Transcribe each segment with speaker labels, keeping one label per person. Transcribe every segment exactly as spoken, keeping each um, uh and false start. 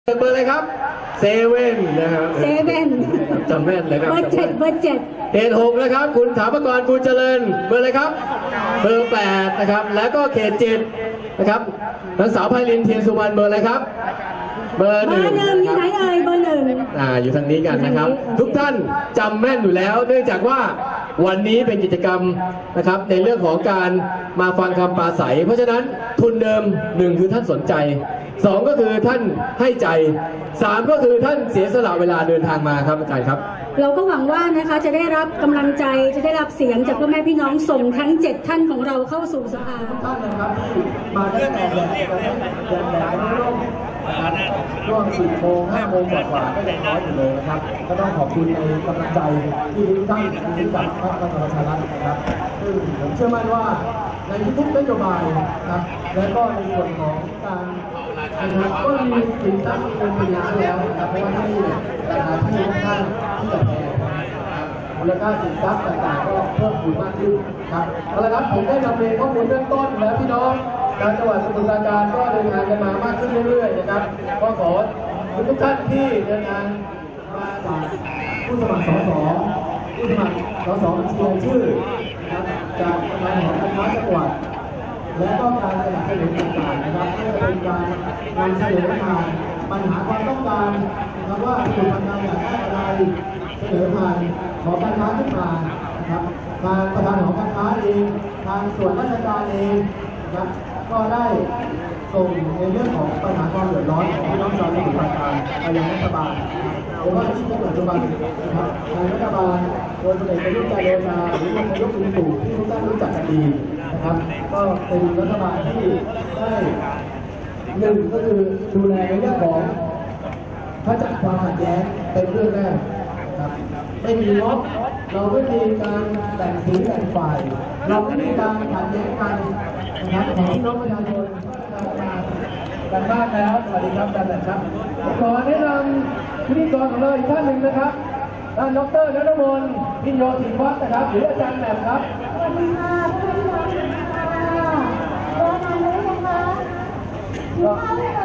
Speaker 1: เบอร์อะไรครับเซเว่นนะครับ
Speaker 2: เซเว่น
Speaker 1: จำแม่นเลยครับ
Speaker 2: เบอร์เจ็ดเบอร์เจ็ด
Speaker 1: เขตหกนะครับคุณถาปกรคุณเจริญเบอร์อะไรครับเบอร์แปดนะครับแล้วก็เขตเจ็ดนะครับนางสาวไพลินเทียนสุวรรณเบอร์อะไรครับเบอร์หนึ่ง
Speaker 2: อยู่ไหนเอ่ยเบอร์หนึ่ง
Speaker 1: อ่าอยู่ทางนี้กันนะครับทุกท่านจำแม่นอยู่แล้วเนื่องจากว่าวันนี้เป็นกิจกรรมนะครับในเรื่องของการมาฟังคำปราศัยเพราะฉะนั้นทุนเดิมหนึ่งคือท่านสนใจสองก็คือท่านให้ใจสามก็คือท่านเสียสละเวลาเดินทางมาครับอาจารย์ครับ
Speaker 2: เราก็หวังว่านะคะจะได้รับกำลังใจจะได้รับเสียงจากพ่อแม่พี่น้องส่งทั้งเจ็ดท่านของเราเข้าสู่สภา
Speaker 1: ท่านนะครับมาตั้งแต่แดดแดดแดดไม่ร่มช่วงสิบโมงห้าโมงกว่าก็ยังน้อยอยู่เลยนะครับก็ต้องขอบคุณในกำลังใจที่ทุกท่านที่จากพรรคพลังประชารัฐนะครับซึ่งผมเชื่อมั่นว่าในทุกนโยบายนะครับและก็ในส่วนของการนะครับก็มีสินทรัพย์เป็นปัญญาแล้วนะครับเพราะว่าที่นี่เนี่ยราคาที่ค่อนข้างที่จะแพงมูลค่าสินทรัพย์ต่างๆก็เพิ่มขึ้นมากขึ้นครับเอาละครับผมได้นำเรียนข้อมูลเบื้องต้นแล้วพี่น้องทางจังหวัดสมุทรปราการก็เดินทางกันมามากขึ้นเรื่อยๆนะครับก็ขอทุกท่านที่เดินทางมาจากผู้สมัครสสผู้สมัครสสบัญชีรายชื่อนะครับจากการหอการค้าจังหวัดและก็การสนับสนุนต่างๆนะครับเพื่อเป็นการนำเสนอมาปัญหาความต้องการนะครับว่าสมุทรปราการอยากได้อะไรเสนอผ่านหอการค้าขึ้นมานะครับทางประธานหอการค้าเองทางส่วนราชการเองนะครับก็ได้ส่งในเรื่องของปัญหาความเดือดร้อนของพี่น้องชาวสมุทรปราการไปยังรัฐบาลโดยเฉพาะที่จังหวัดปัจจุบันนะครับทางรัฐบาลโดยพลเอกประยุทธ์จันทร์โอชาหรือนายกลุงตู่ที่ทุกท่านรู้จักกันดีนะครับก็เป็นรัฐบาลที่ได้หนึ่งก็คือดูแลในเรื่องของขจัดความขัดแย้งเป็นเรื่องแรกครับไม่มีม็อบเราไม่มีการแบ่งสีแบ่งฝ่ายเราไม่มีการขัดแย้งกันนะครับของพี่น้องประชาชนกันบ้างแล้วสวัสดีครับอาจารย์ครับขอแนะนำพิธีกรของเราอีกท่านหนึ่งนะครับท่านดร.ณัฐมนต์พิญโยศินวัฒน์นะครับหรืออาจารย์แหม่มครับ
Speaker 3: สวัสดีค่ะผู้บริหารค่ะรอนานเลยนะคะกินข้าวไม่เลย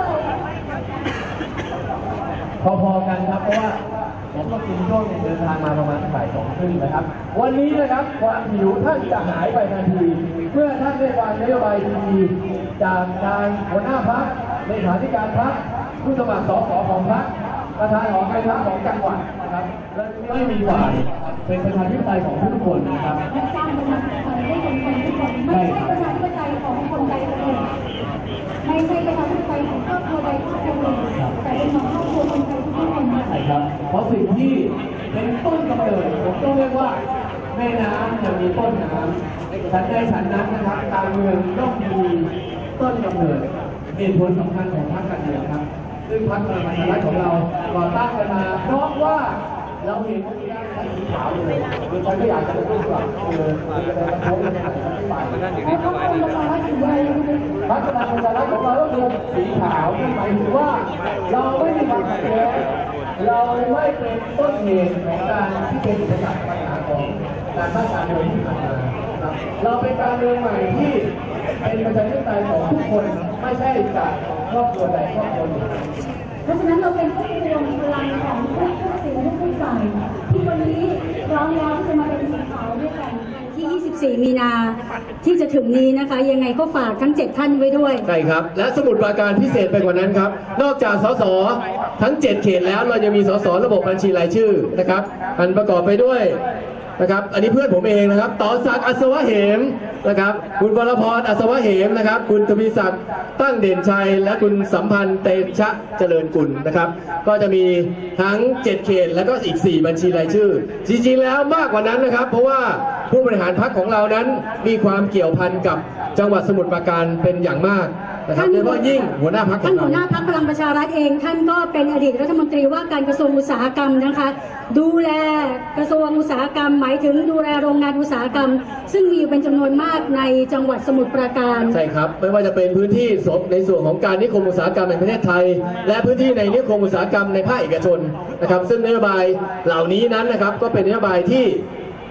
Speaker 1: พอๆกันครับเพราะว่าผมก็กินช่วงเดินทางมาประมาณบ่ายสองครึ่งนะครับวันนี้นะครับความหิวท่านจะหายไปทันทีเมื่อท่านได้ฟังนโยบายดีๆจากทางหัวหน้าพรรคเลขาธิการพรรคผู้สมัครสสของพรรคประธานหอการค้าของจังหวัดนะครับและไม่มีฝ่ายเป็นประชาธิปไตยของทุกคนนะครับ
Speaker 3: และสร้างประชาธิปไตยให้คนคนทุกคนไม่ใช่ประชาธิปไตยของคนใดคนหนึ่งไม่ใช่ประชาธิปไตยของครอบครัวใดครอบครัวหนึ่งแต่เป็นของครอบครัวคนไทยทุกคน
Speaker 1: ใช่ครับเพราะสิ่งที่เป็นต้นกำเนิดผมต้องเรียกว่าแม่น้ำจะมีต้นน้ำฉันได้ฉันนั้นนะครับการเมืองต้องมีต้นกำเนิดเหตุผลสำคัญของพรรคการเมืองครับซึ่งพรรคพลังประชารัฐของเราก่อตั้งกันมาเพราะว่าเราเห็นว่าที่ด้านชั้นสีขาวเลยคือฉันก็อยากจะเป็นผู้สมัครเออจะได้รับโทษในการที่ไป
Speaker 3: เพราะพรรคพลังประชารัฐอยู่ใน
Speaker 1: พรรคพลังประชารัฐของเราก็คือสีขาวนั่นหมายถึงว่าเราไม่มีความขัดแย้งเราไม่เป็นต้นเหตุของการที่เป็นอุปสรรคปัญหาของการบ้านการเมืองที่ผ่านมาเราเป็นการเมืองใหม่ที่เป็นประชาธิปไตยของทุกคนไม่ใช่จากครอบครัวใดครอบครัวหนึ่ง
Speaker 3: เพราะฉะนั้นเราเป็นผู้รวมพลังของทุกทุกสิ่งทุกทุกฝ่ายที่วันนี้พร้อมแล้วที่จะมาเป็นสีขาวด้วยกัน
Speaker 2: ที่ยี่สิบสี่มีนาที่จะถึงนี้นะคะยังไงก็ฝากทั้งเจ็ดท่านไว้ด้วย
Speaker 1: ใช่ครับและสมุดปราการพิเศษไปกว่านั้นครับนอกจากสสทั้งเจ็ดเขตแล้วเราจะมีสสระบบบัญชีรายชื่อนะครับอันประกอบไปด้วยนะครับอันนี้เพื่อนผมเองนะครับต่อศักดิ์อัศวะเหมนะครับคุณวรพรอัศวะเหมนะครับคุณทวีศักดิ์ตั้งเด่นชัยและคุณสัมพันธ์เตชะเจริญกุลนะครับก็จะมีทั้งเจ็ดเขตและก็อีกสี่บัญชีรายชื่อจริงๆแล้วมากกว่านั้นนะครับเพราะว่าผู้บริหารพรรคของเรานั้นมีความเกี่ยวพันกับจังหวัดสมุทรปราการเป็นอย่างมากนะครับโดยเฉพาะยิ่งหัวหน้าพรรค
Speaker 2: ท่านหัวหน้าพรรคพลังประชารัฐเองท่านก็เป็นอดีตรัฐมนตรีว่าการกระทรวงอุตสาหกรรมนะคะดูแลกระทรวงอุตสาหกรรมหมายถึงดูแลโรงงานอุตสาหกรรมซึ่งมีอยู่เป็นจำนวนมากในจังหวัดสมุทรปราการ
Speaker 1: ใช่ครับไม่ว่าจะเป็นพื้นที่ในส่วนของการนิคมอุตสาหกรรมในประเทศไทยและพื้นที่ในนิคมอุตสาหกรรมในภาคเอกชนนะครับซึ่งนโยบายเหล่านี้นั้นนะครับก็เป็นนโยบายที่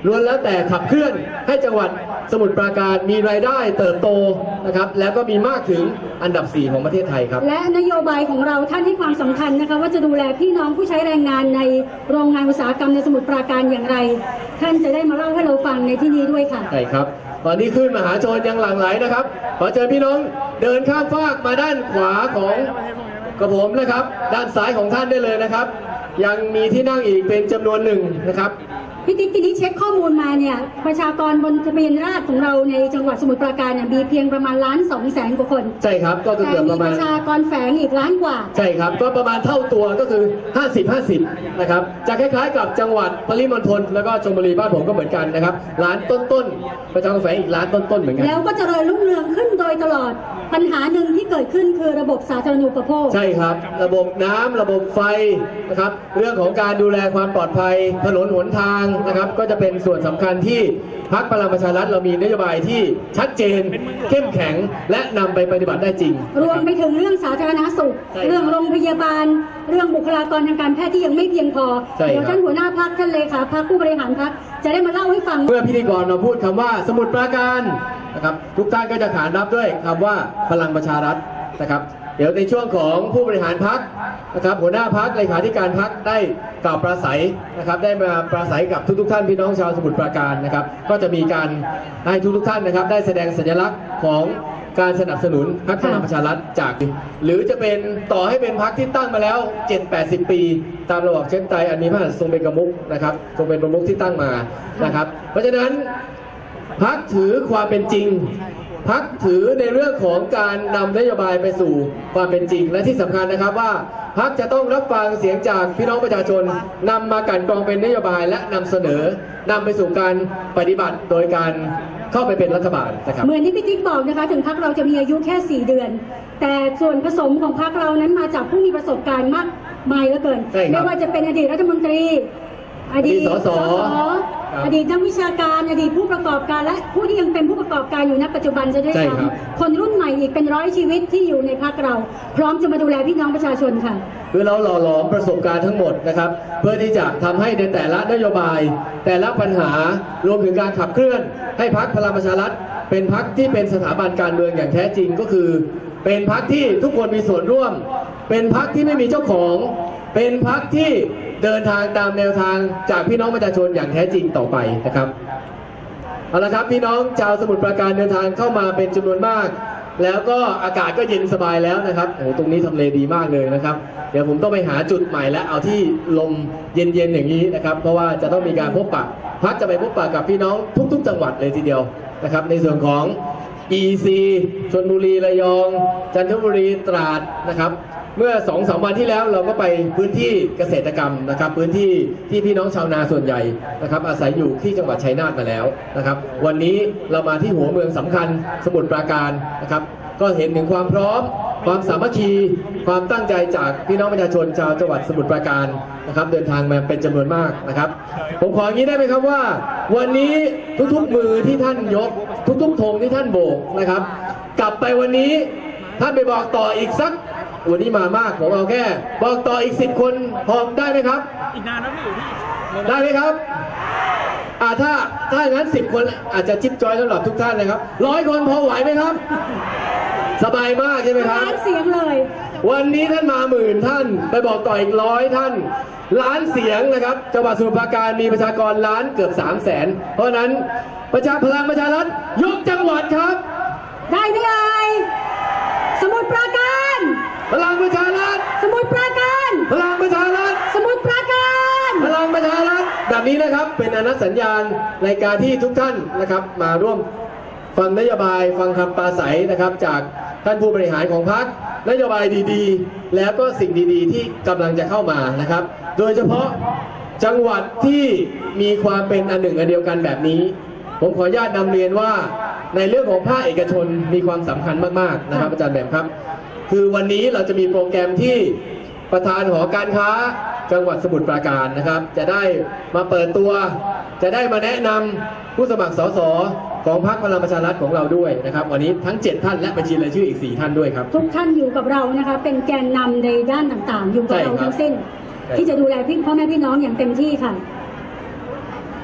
Speaker 4: ล้วนแล้วแต่ขับเคลื่อนให้จังหวัดสมุทรปราการมีรายได้เติบโตนะครับแล้วก็มีมากถึงอันดับสี่ของประเทศไทยครับ
Speaker 2: และนโยบายของเราท่านให้ความสำคัญนะคะว่าจะดูแลพี่น้องผู้ใช้แรงงานในโรงงานอุตสาหกรรมในสมุทรปราการอย่างไร ท่านจะได้มาเล่าให้เราฟังในที่นี้ด้วยค่ะ
Speaker 4: ใช่ครับตอนนี้ขึ้นมหาชนยังหลั่งไหลนะครับขอเชิญพี่น้องเดินข้ามฟากมาด้านขวาของกระผมนะครับด้านซ้ายของท่านได้เลยนะครับยังมีที่นั่งอีกเป็นจำนวนหนึ่งนะครับ
Speaker 2: พี่ติ๊กทีนี้เช็คข้อมูลมาเนี่ยประชากรบนทะเบียนราษฎร์ของเราในจังหวัดสมุทรปราการเนี่ยมีเพียงประมาณล้านสองแสนกว่าคน
Speaker 4: ใช่ครับก็เกือบประมาณ
Speaker 2: ประชากรแฝงอีกล้านกว่า
Speaker 4: ใช่ครับก็ประมาณเท่าตัวก็คือห้าสิบ ห้าสิบนะครับจะคล้ายๆกับจังหวัดปริมณฑลแล้วก็ชลบุรีบ้านผมก็เหมือนกันนะครับล้านต้นๆประชากรแฝงอีกล้านต้นๆเหมือนกัน
Speaker 2: แล้วก็เจริญรุ่งเรืองขึ้นโดยตลอดปัญหาหนึ่งที่เกิดขึ้นคือระบบสาธารณูปโภค
Speaker 4: ใช่ครับระบบน้ำระบบไฟนะครับเรื่องของการดูแลความปลอดภัยถนนหนทางนะครับก็จะเป็นส่วนสำคัญที่พรรคพลังประชารัฐเรามีนโยบายที่ชัดเจนเข้มแข็งและนำไปปฏิบัติได้จริง
Speaker 2: รวมไปถึงเรื่องสาธารณสุขเรื่องโรงพยาบาลเรื่องบุคลากรทางการแพทย์ที่ยังไม่เพียงพอเดี๋ยวท่านหัวหน้าพรรคท่านเลขาพรรคผู้บริหารพรรคจะได้มาเล่าให้ฟัง
Speaker 4: เมื่อพิธีกรมาพูดคำว่าสมุทรปราการนะครับทุกท่านก็จะขานรับด้วยคำว่าพลังประชารัฐนะครับเดี๋ยวในช่วงของผู้บริหารพรรคนะครับหัวหน้าพรรคเลขาธิการพรรคได้กล่าวปราศัยนะครับได้มาปราศัยกับทุกๆท่านพี่น้องชาวสมุทรปราการนะครับก็จะมีการให้ทุกๆท่านนะครับได้แสดงสัญลักษณ์ของการสนับสนุนพรรคพลังประชารัฐจากหรือจะเป็นต่อให้เป็นพรรคที่ตั้งมาแล้ว เจ็ดแปดสิบ ปีตามระบอบเช่นไตอันมีพระมหากษัตริย์ทรงเป็นประมุขนะครับทรงเป็นประมุขที่ตั้งมานะครับเพราะฉะนั้นพรรคถือความเป็นจริงพรรคถือในเรื่องของการนำนโยบายไปสู่ความเป็นจริงและที่สำคัญนะครับว่าพรรคจะต้องรับฟังเสียงจากพี่น้องประชาชนนำมากันกรองเป็นนโยบายและนำเสนอนำไปสู่การปฏิบัติโดยการเข้าไปเป็นรัฐบาลนะครับ
Speaker 2: เหมือนที่พี่ติ๊กบอกนะคะถึงพรรคเราจะมีอายุแค่สี่เดือนแต่ส่วนผสมของพรรคเรานั้นมาจากผู้มีประสบการณ์มากมายเหลือเกินไม่ว่าจะเป็นอดีตรัฐมนตรีอดีตสสอดีตนักวิชาการอดีตผู้ประกอบการและผู้ที่ยังเป็นผู้ประกอบการอยู่ณปัจจุบันจะได้ซ้ำคนรุ่นใหม่อีกเป็นร้อยชีวิตที่อยู่ในพรรคเราพร้อมจะมาดูแลพี่น้องประชาชนค่ะ
Speaker 4: คือเราหล่อหลอมประสบการณ์ทั้งหมดนะครับเพื่อที่จะทำให้ในแต่ละนโยบายแต่ละปัญหารวมถึงการขับเคลื่อนให้พรรคพลังประชารัฐเป็นพรรคที่เป็นสถาบันการเมืองอย่างแท้จริงก็คือเป็นพรรคที่ทุกคนมีส่วนร่วมเป็นพรรคที่ไม่มีเจ้าของเป็นพรรคที่เดินทางตามแนวทางจากพี่น้องประชาชนอย่างแท้จริงต่อไปนะครับเอาละครับพี่น้องชาวสมุทรปราการเดินทางเข้ามาเป็นจำนวนมากแล้วก็อากาศก็เย็นสบายแล้วนะครับโอ้ตรงนี้ทำเลดีมากเลยนะครับเดี๋ยวผมต้องไปหาจุดใหม่และเอาที่ลมเย็นๆอย่างนี้นะครับเพราะว่าจะต้องมีการพบปะพรรคจะไปพบปะกับพี่น้องทุกๆจังหวัดเลยทีเดียวนะครับในส่วนของ อี ซี ชลบุรีระยองจันทบุรีตราดนะครับเมื่อ สองสาม วันที่แล้วเราก็ไปพื้นที่เกษตรกรรมนะครับพื้นที่ที่พี่น้องชาวนาส่วนใหญ่นะครับอาศัยอยู่ที่จังหวัดชัยนาทมาแล้วนะครับวันนี้เรามาที่หัวเมืองสำคัญสมุทรปราการนะครับก็เห็นถึงความพร้อมความสามัคคีความตั้งใจจากพี่น้องประชาชนชาวจังหวัดสมุทรปราการนะครับเดินทางมาเป็นจำนวนมากนะครับผมขออย่างนี้ได้ไหมครับว่าวันนี้ทุกๆมือที่ท่านยกทุกๆธงที่ท่านโบกนะครับกลับไปวันนี้ท่านไปบอกต่ออีกสักวันนี้มามากผมเอาแค่บอกต่ออีกสิบคนพร้อมได้ไหมครับอีกนานนะพี่อยู่พี่ได้ไหมครับอ่าถ้าถ้าอย่างนั้นสิบคนอาจจะจิ๊บจอยสำหรับทุกท่านนะครับร้อยคนพอไหวไหมครับสบายมากใช่ไหมครับล้าน
Speaker 2: เสียงเลย
Speaker 4: วันนี้ท่านมาหมื่นท่านไปบอกต่ออีกร้อยท่านล้านเสียงนะครับจังหวัดสมุทรปราการมีประชากรล้านเกือบสามแสนเพราะนั้นประชาพลังประชารัฐยกจังหวัดครับ
Speaker 2: ได้ไหมเอ่ยสมุทรปราการ
Speaker 4: พลังประชารัฐ
Speaker 2: สมุทรปราการ
Speaker 4: พลังประชารัฐ
Speaker 2: สมุทรปราการ
Speaker 4: พลังประชารัฐแบบนี้นะครับเป็นอนุสัญญาณในการที่ทุกท่านนะครับมาร่วมฟังนโยบายฟังคำปราศัยนะครับจากท่านผู้บริหารของพรรคนโยบายดีๆแล้วก็สิ่งดีๆที่กำลังจะเข้ามานะครับโดยเฉพาะจังหวัดที่มีความเป็นอันหนึ่งอันเดียวกันแบบนี้ผมขออนุญาตนำเรียนว่าในเรื่องของภาคเอกชนมีความสำคัญมากๆนะครับอาจารย์แหม่มครับคือวันนี้เราจะมีโปรแกรมที่ประธานหอการค้าจังหวัดสมุทรปราการนะครับจะได้มาเปิดตัวจะได้มาแนะนำผู้สมัครสสของพรรคพลังประชารัฐของเราด้วยนะครับวันนี้ทั้งเจ็ดท่านและบัญชีรายชื่ออีกสี่ท่านด้วยครับ
Speaker 2: ทุกท่านอยู่กับเรานะคะเป็นแกนนำในด้านต่างๆอยู่กับเราทั้งสิ้นที่จะดูแลพี่พ่อแม่พี่น้องอย่างเต็มที่ค่ะ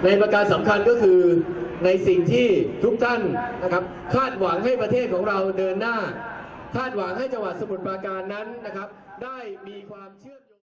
Speaker 4: ในประการสำคัญก็คือในสิ่งที่ทุกท่านนะครับคาดหวังให้ประเทศของเราเดินหน้าคาดหวังให้จังหวัดสมุทรปราการนั้นนะครับได้มีความเชื่อม